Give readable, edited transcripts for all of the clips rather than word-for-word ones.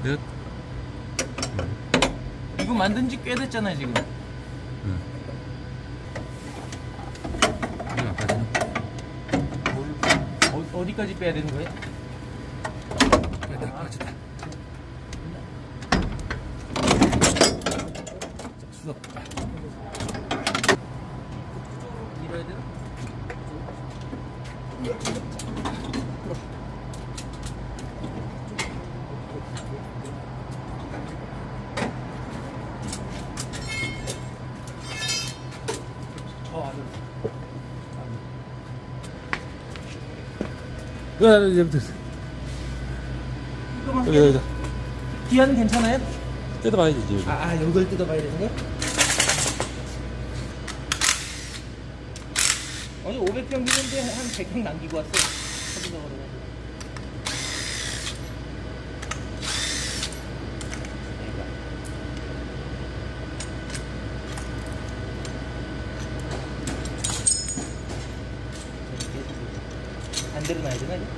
넷. 이거 만든 지 꽤 됐잖아요, 지금. 응. 이거 아까지는. 어디까지 빼야 되는 거예요? 빠졌다. 수납. 밀어야 되나? 이제부터. 이거만 여기다. 기아는 괜찮아요? 뜯어봐야지, 이제. 이걸 뜯어봐야 되는 거야? 아니 500평 했는데 한 100평 남기고 왔어. 사진가 걸어가지고. 반대로 놔야 되나 이거?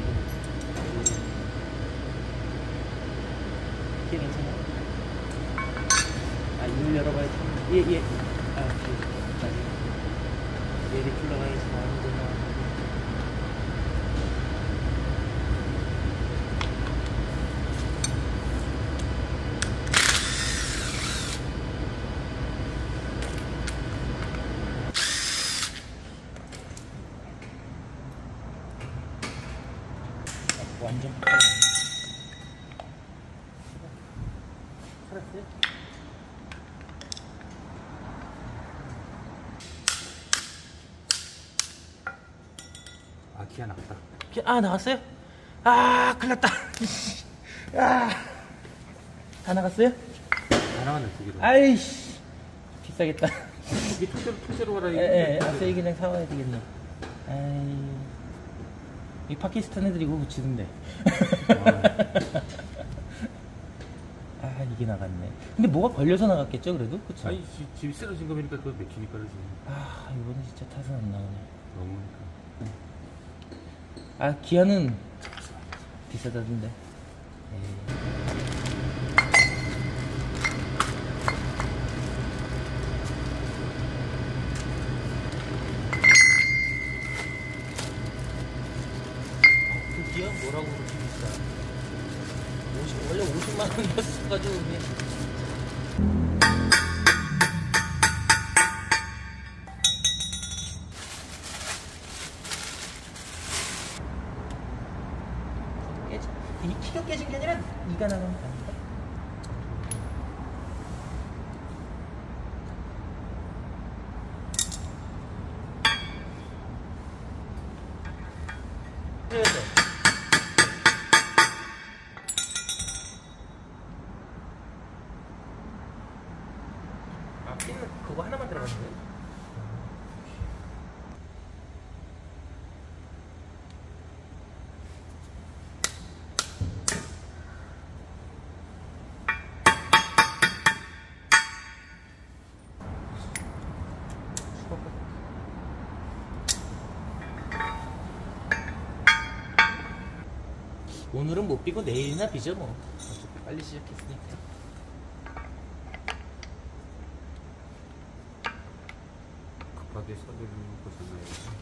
이게 괜찮아? 이걸 열어봐야지. 예. 얘를 풀러가야지. 나오는구나. 완전 살았어요? 기아 나갔다. 나왔어요? 큰일 났다. 다 나갔어요? 다 나갔네, 두 개로. 아이씨, 비싸겠다. 이게 투자로 가라, 이거. 아세이 그냥 사와야 되겠네. 이 파키스탄 애들이 이거 붙이던데. 이게 나갔네. 근데 뭐가 걸려서 나갔겠죠, 그래도? 그쵸? 아니, 집이 쓰러진 거 보니까 그거 맥히니까 그러지. 이번에 진짜 타선 안 나오네. 너무니까. 기아는 비싸다던데. 드디어 뭐라고 그렇게 비싸? 원래 50만 원이었어가지고 그냥. 이 키가 깨진 게 아니라 이가 나간 거 아닌가? 그래서 핀은 그거 하나만 들어가는 거예요? 오늘은 못 비고 내일이나 비죠 뭐. 어차피 빨리 시작했으니까. 급하게 서두르는 거잖아요.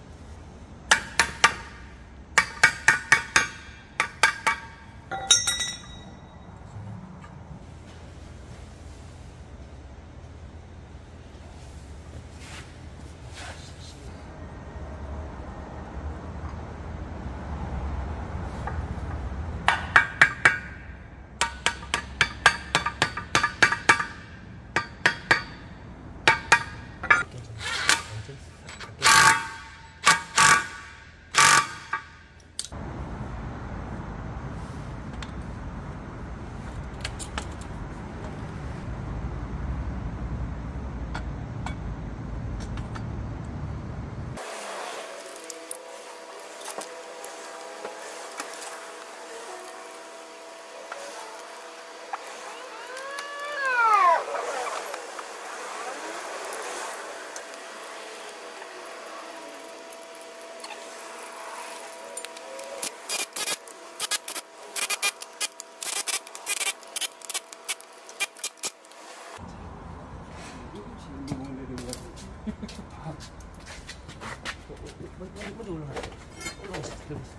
먼저 올라가세요. 올라가세요.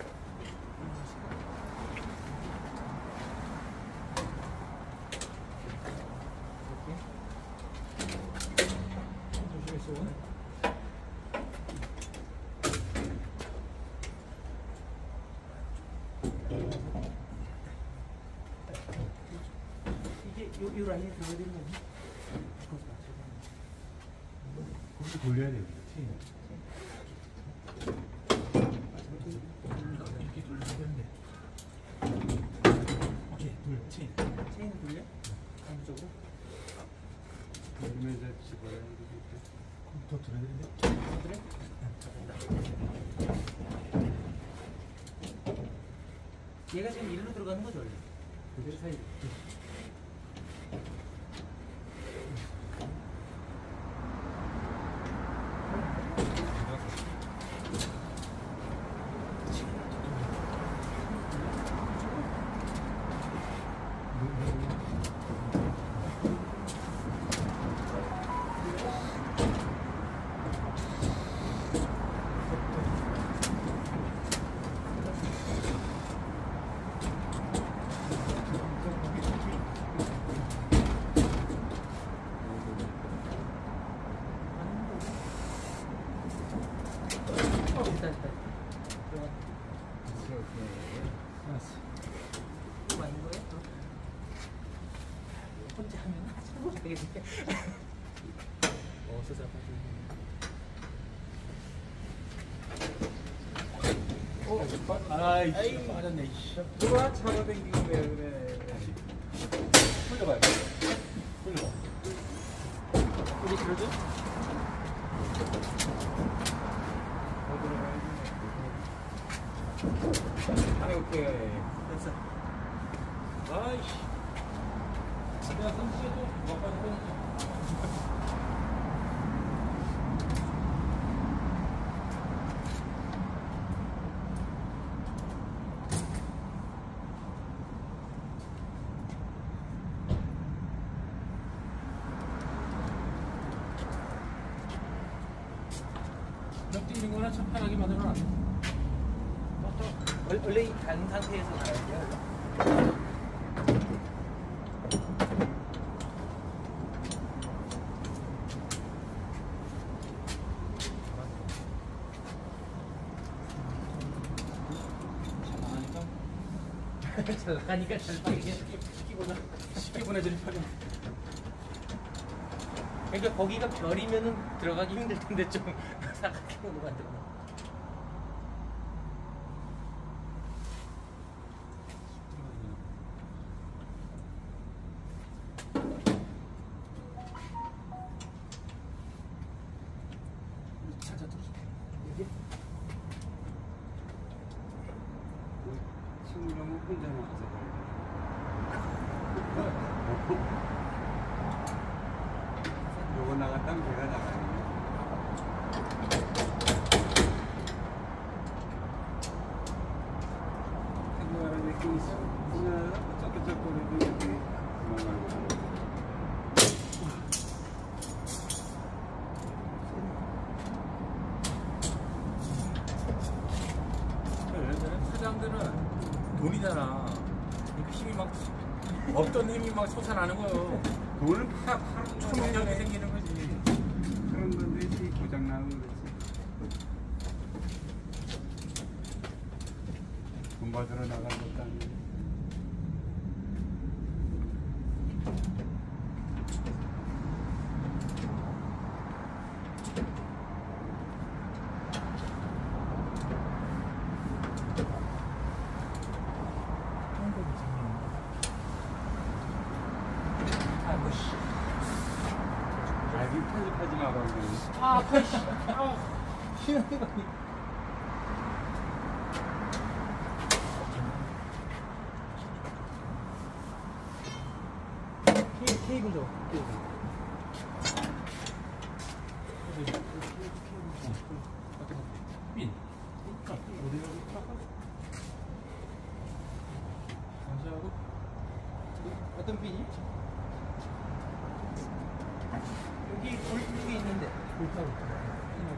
이게 요 라인에 들어야 되는 거니? 거기서 돌려야 돼요. 이렇게 돌려야 되는데. 오케이, 체인. 체인을 돌려? 반대쪽으로? 돌면서 집어야 되겠죠. 더 들어야 되는데? 그래? 얘가 지금 일로 들어가는 거죠, 원래? 그대로 사이. 일단. 알았어. 이거 아닌 거예요? 혼자 하면 참고 되겠네. 어서 잡아줘. 아이씨, 빠졌네. 누가 잡아당기고 왜 그래. 돌려봐요. 돌려봐. 우리 그러죠? 아니, 오케이. 됐어. 아이씨. 내가 선수해도 못 빠져. 너 뛰는 거나 참 편하게 만들어놔. 원래 이 단 상태에서 가야 돼요. 잘 나가니까 잘 빠르게 쉽게 보내드릴 편이. 그러니까 거기가 별이면은 들어가기 힘들 텐데 좀 사각형으로 만들어. 살짝 들어줄게. 이게 친구 너무 혼자 나가서. 요거 나갔다면 제가 나가요. 생각하는 느낌이 있어. 그냥 쩍쩍거리고 이렇게 도망가고. 사장들은 돈이잖아. 그러니까 힘이 막 없던 힘이 막 솟아나는 거예요. 돈은 초능력이 생기는 거지. 그런 건데 고장 나고 그렇지. 돈 받으러 나간 것도 아니고. 아이 편집하지 마라. 아, 아파, 씨. 아, 쉬는 거니. 케이블 줘. 빈. 어떤 핀이? 여기 볼트가 있는데. 볼트가 있구나.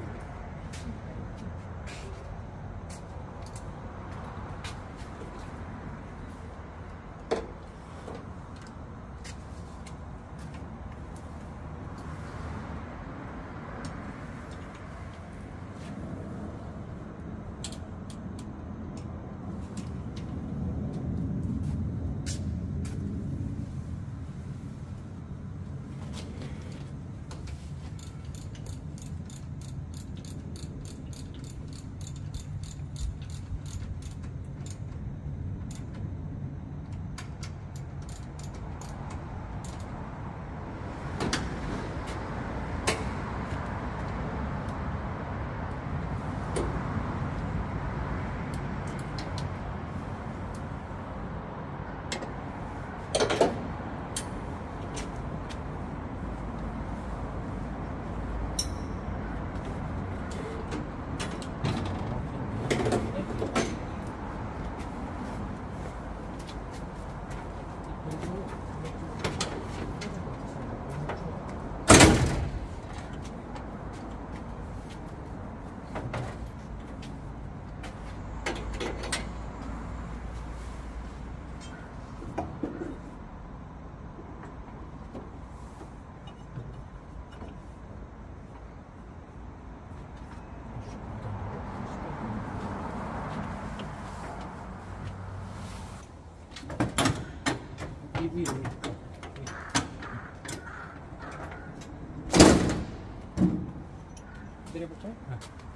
위. 내려볼까요?